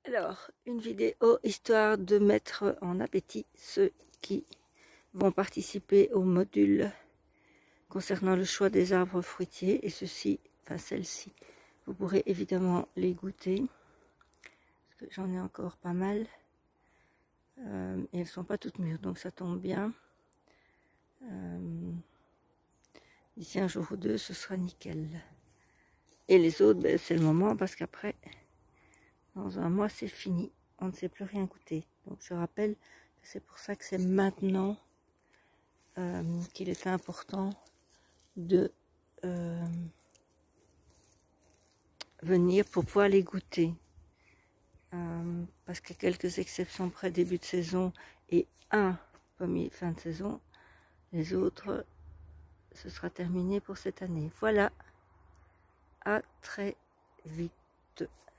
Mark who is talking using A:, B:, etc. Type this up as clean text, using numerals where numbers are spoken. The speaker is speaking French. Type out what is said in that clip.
A: Alors, une vidéo histoire de mettre en appétit ceux qui vont participer au module concernant le choix des arbres fruitiers. Et ceci, enfin celles-ci, vous pourrez évidemment les goûter. Parce que j'en ai encore pas mal. Et elles sont pas toutes mûres, donc ça tombe bien. D'ici un jour ou deux, ce sera nickel. Et les autres, ben, c'est le moment parce qu'après, dans un mois, c'est fini. On ne sait plus rien goûter. Donc je rappelle que c'est pour ça que c'est maintenant qu'il est important de venir pour pouvoir les goûter. Parce qu'à quelques exceptions près début de saison et un pommier fin de saison, les autres, ce sera terminé pour cette année. Voilà, à très vite.